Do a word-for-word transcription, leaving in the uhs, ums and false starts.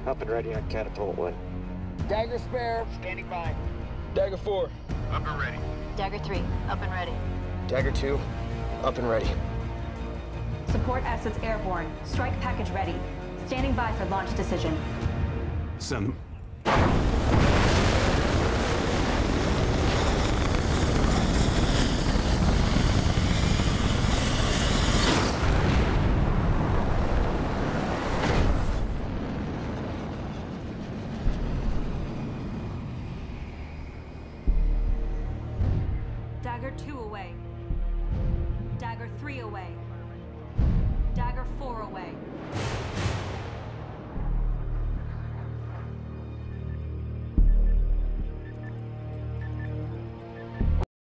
Up and ready on Catapult one. Dagger spare. Standing by. Dagger four. Up and ready. Dagger three, up and ready. Dagger two, up and ready. Support assets airborne. Strike package ready. Standing by for launch decision. Send them. Dagger two away. Dagger three away. Dagger four away.